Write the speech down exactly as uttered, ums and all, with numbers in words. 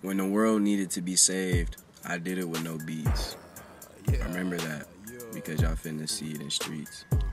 When the world needed to be saved, I did it with no beats. Remember that, because y'all finna see it in streets.